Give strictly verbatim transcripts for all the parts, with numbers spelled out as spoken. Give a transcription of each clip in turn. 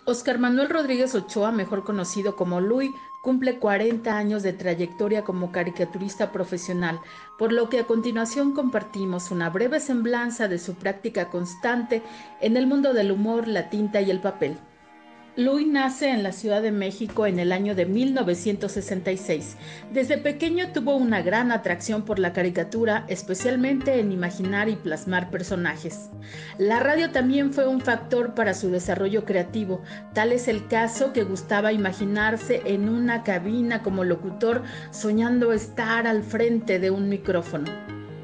Óscar Manuel Rodríguez Ochoa, mejor conocido como Luis, cumple cuarenta años de trayectoria como caricaturista profesional, por lo que a continuación compartimos una breve semblanza de su práctica constante en el mundo del humor, la tinta y el papel. Luis nace en la Ciudad de México en el año de mil novecientos sesenta y seis. Desde pequeño tuvo una gran atracción por la caricatura, especialmente en imaginar y plasmar personajes. La radio también fue un factor para su desarrollo creativo. Tal es el caso que gustaba imaginarse en una cabina como locutor, soñando estar al frente de un micrófono.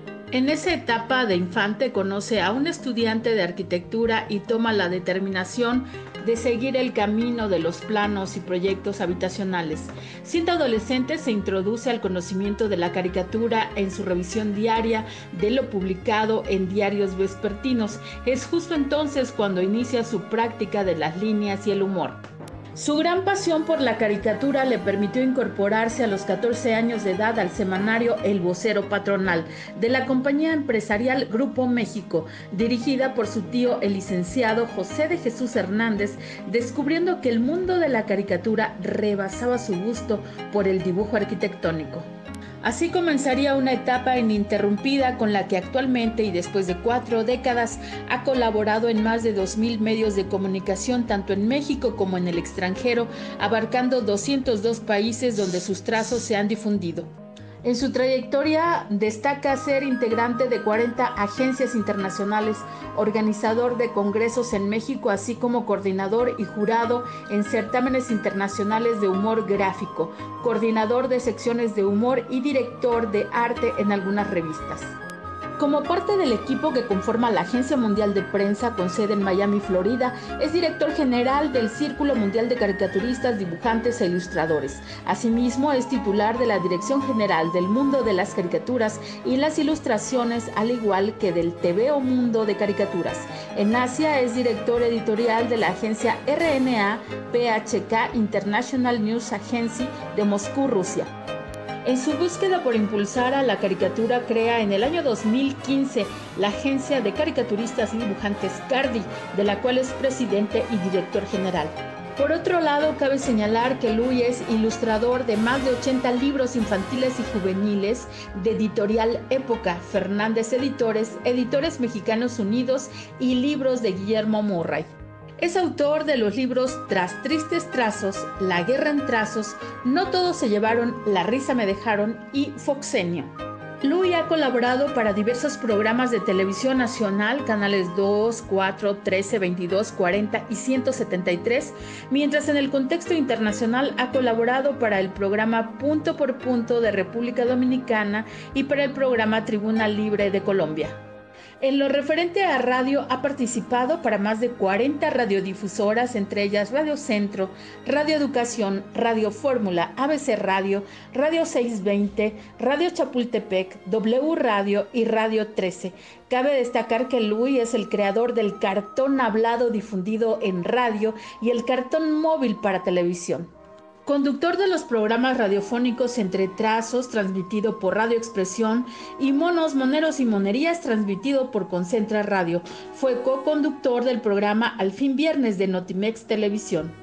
En esa etapa de infante conoce a un estudiante de arquitectura y toma la determinación de seguir el camino de los planos y proyectos habitacionales. Siendo adolescente se introduce al conocimiento de la caricatura en su revisión diaria de lo publicado en diarios vespertinos. Es justo entonces cuando inicia su práctica de las líneas y el humor. Su gran pasión por la caricatura le permitió incorporarse a los catorce años de edad al semanario El Vocero Patronal de la compañía empresarial Grupo México, dirigida por su tío el licenciado José de Jesús Hernández, descubriendo que el mundo de la caricatura rebasaba su gusto por el dibujo arquitectónico. Así comenzaría una etapa ininterrumpida con la que actualmente y después de cuatro décadas ha colaborado en más de dos mil medios de comunicación tanto en México como en el extranjero, abarcando doscientos dos países donde sus trazos se han difundido. En su trayectoria destaca ser integrante de cuarenta agencias internacionales, organizador de congresos en México, así como coordinador y jurado en certámenes internacionales de humor gráfico, coordinador de secciones de humor y director de arte en algunas revistas. Como parte del equipo que conforma la Agencia Mundial de Prensa con sede en Miami, Florida, es director general del Círculo Mundial de Caricaturistas, Dibujantes e Ilustradores. Asimismo, es titular de la Dirección General del Mundo de las Caricaturas y las Ilustraciones, al igual que del T V O Mundo de Caricaturas. En Asia, es director editorial de la agencia R N A P H K International News Agency de Moscú, Rusia. En su búsqueda por impulsar a la caricatura, crea en el año dos mil quince la Agencia de Caricaturistas y Dibujantes Cardi, de la cual es presidente y director general. Por otro lado, cabe señalar que Luis es ilustrador de más de ochenta libros infantiles y juveniles de Editorial Época, Fernández Editores, Editores Mexicanos Unidos y libros de Guillermo Murray. Es autor de los libros Tras Tristes Trazos, La Guerra en Trazos, No Todos se Llevaron, La Risa Me Dejaron y Foxenio. Luis ha colaborado para diversos programas de televisión nacional, canales dos, cuatro, trece, veintidós, cuarenta y ciento setenta y tres, mientras en el contexto internacional ha colaborado para el programa Punto por Punto de República Dominicana y para el programa Tribuna Libre de Colombia. En lo referente a radio, ha participado para más de cuarenta radiodifusoras, entre ellas Radio Centro, Radio Educación, Radio Fórmula, A B C Radio, Radio seiscientos veinte, Radio Chapultepec, W Radio y Radio trece. Cabe destacar que Luis es el creador del cartón hablado difundido en radio y el cartón móvil para televisión. Conductor de los programas radiofónicos Entre Trazos, transmitido por Radio Expresión, y Monos, Moneros y Monerías, transmitido por Concentra Radio. Fue co-conductor del programa Al Fin Viernes de Notimex Televisión.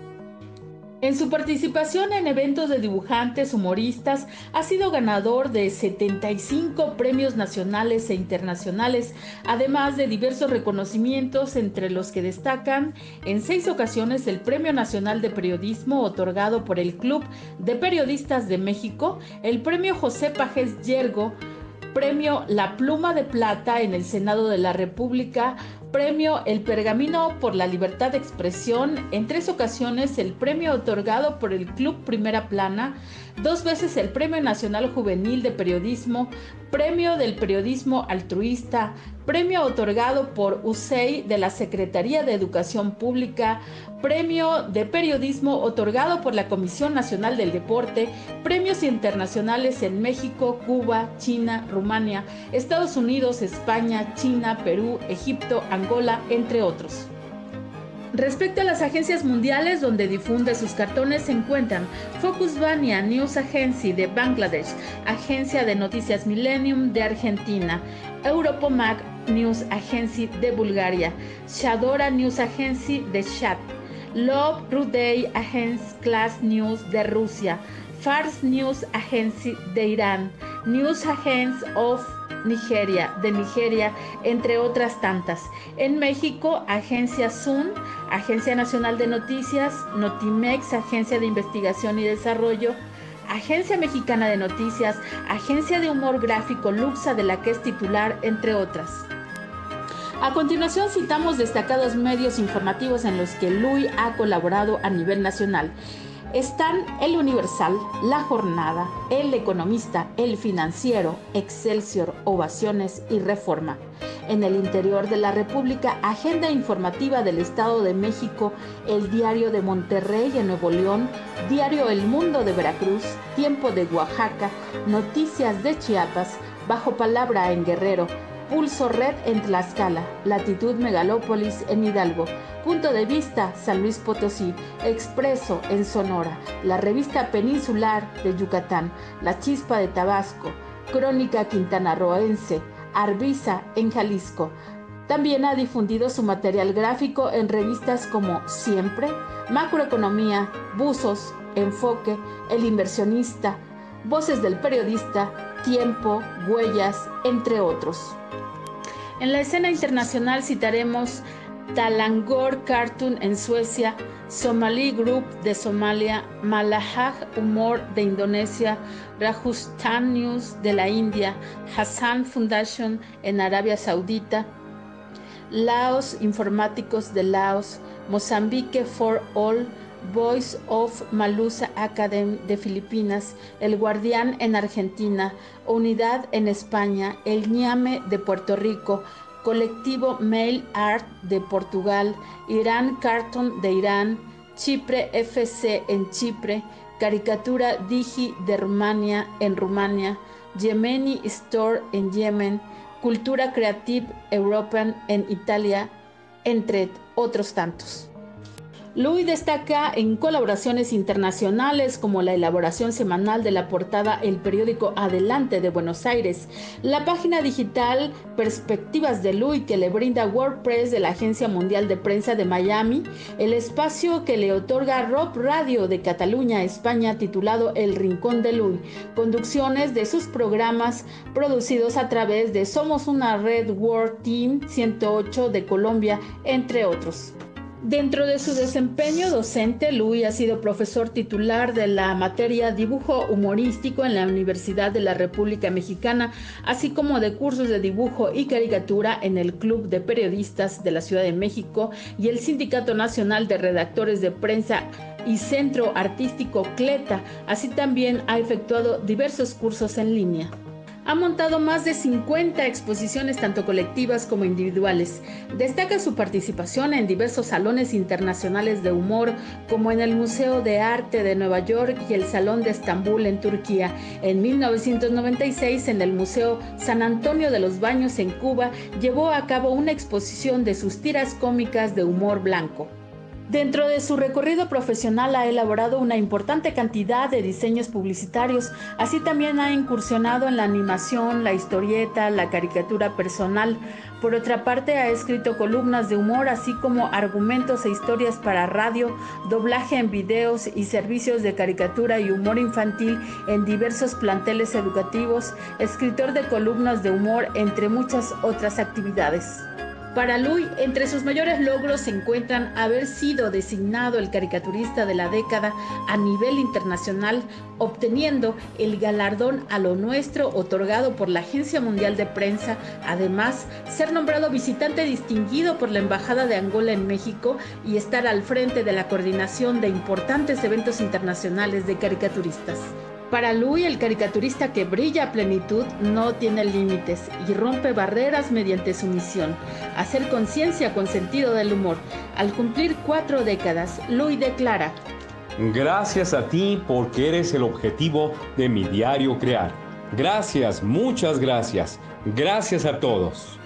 En su participación en eventos de dibujantes, humoristas, ha sido ganador de setenta y cinco premios nacionales e internacionales, además de diversos reconocimientos, entre los que destacan en seis ocasiones el Premio Nacional de Periodismo otorgado por el Club de Periodistas de México, el Premio José Pajés Yergo, Premio La Pluma de Plata en el Senado de la República, Premio El Pergamino por la Libertad de Expresión, en tres ocasiones el premio otorgado por el Club Primera Plana, dos veces el Premio Nacional Juvenil de Periodismo, Premio del Periodismo Altruista, Premio otorgado por U S E I de la Secretaría de Educación Pública, Premio de Periodismo otorgado por la Comisión Nacional del Deporte, premios internacionales en México, Cuba, China, Rumania, Estados Unidos, España, China, Perú, Egipto, Angola, entre otros. Respecto a las agencias mundiales donde difunde sus cartones se encuentran Focus Bania News Agency de Bangladesh, Agencia de Noticias Millennium de Argentina, Europomac News Agency de Bulgaria, Shadora News Agency de Chad, Love Today Agence Class News de Rusia, Fars News Agency de Irán, News Agence of Nigeria, de Nigeria, entre otras tantas. En México, Agencia Sun, Agencia Nacional de Noticias, Notimex, Agencia de Investigación y Desarrollo, Agencia Mexicana de Noticias, Agencia de Humor Gráfico Luxa, de la que es titular, entre otras. A continuación citamos destacados medios informativos en los que Luy ha colaborado a nivel nacional. Están El Universal, La Jornada, El Economista, El Financiero, Excelsior, Ovaciones y Reforma. En el interior de la República, Agenda Informativa del Estado de México, El Diario de Monterrey en Nuevo León, Diario El Mundo de Veracruz, Tiempo de Oaxaca, Noticias de Chiapas, Bajo Palabra en Guerrero, Pulso Red en Tlaxcala, Latitud Megalópolis en Hidalgo, Punto de Vista San Luis Potosí, Expreso en Sonora, la Revista Peninsular de Yucatán, La Chispa de Tabasco, Crónica Quintanarroense, Arbiza en Jalisco. También ha difundido su material gráfico en revistas como Siempre, Macroeconomía, Buzos, Enfoque, El Inversionista, Voces del Periodista, Tiempo, Huellas, entre otros. En la escena internacional citaremos Talangor Cartoon en Suecia, Somali Group de Somalia, Malahag Humor de Indonesia, Rajasthan News de la India, Hassan Foundation en Arabia Saudita, Laos Informáticos de Laos, Mozambique for All, Voice of Malusa Academy de Filipinas, El Guardián en Argentina, Unidad en España, El Ñame de Puerto Rico, Colectivo Mail Art de Portugal, Irán Cartoon de Irán, Chipre F C en Chipre, Caricatura Digi de Rumania en Rumania, Yemeni Store en Yemen, Cultura Creative European en Italia, entre otros tantos. Luy destaca en colaboraciones internacionales como la elaboración semanal de la portada El Periódico Adelante de Buenos Aires, la página digital Perspectivas de Luy que le brinda WordPress de la Agencia Mundial de Prensa de Miami, el espacio que le otorga Rob Radio de Cataluña, España, titulado El Rincón de Luy, conducciones de sus programas producidos a través de Somos una Red World Team ciento ocho de Colombia, entre otros. Dentro de su desempeño docente, Luy ha sido profesor titular de la materia Dibujo Humorístico en la Universidad de la República Mexicana, así como de cursos de dibujo y caricatura en el Club de Periodistas de la Ciudad de México y el Sindicato Nacional de Redactores de Prensa y Centro Artístico Cleta. Así también ha efectuado diversos cursos en línea. Ha montado más de cincuenta exposiciones tanto colectivas como individuales. Destaca su participación en diversos salones internacionales de humor, como en el Museo de Arte de Nueva York y el Salón de Estambul en Turquía. En mil novecientos noventa y seis, en el Museo San Antonio de los Baños en Cuba, llevó a cabo una exposición de sus tiras cómicas de humor blanco. Dentro de su recorrido profesional ha elaborado una importante cantidad de diseños publicitarios, así también ha incursionado en la animación, la historieta, la caricatura personal. Por otra parte, ha escrito columnas de humor, así como argumentos e historias para radio, doblaje en videos y servicios de caricatura y humor infantil en diversos planteles educativos, escritor de columnas de humor, entre muchas otras actividades. Para Luy, entre sus mayores logros se encuentran haber sido designado el caricaturista de la década a nivel internacional, obteniendo el galardón a lo nuestro otorgado por la Agencia Mundial de Prensa, además ser nombrado visitante distinguido por la Embajada de Angola en México y estar al frente de la coordinación de importantes eventos internacionales de caricaturistas. Para Luy, el caricaturista que brilla a plenitud no tiene límites y rompe barreras mediante su misión, hacer conciencia con sentido del humor. Al cumplir cuatro décadas, Luy declara: gracias a ti porque eres el objetivo de mi diario crear. Gracias, muchas gracias. Gracias a todos.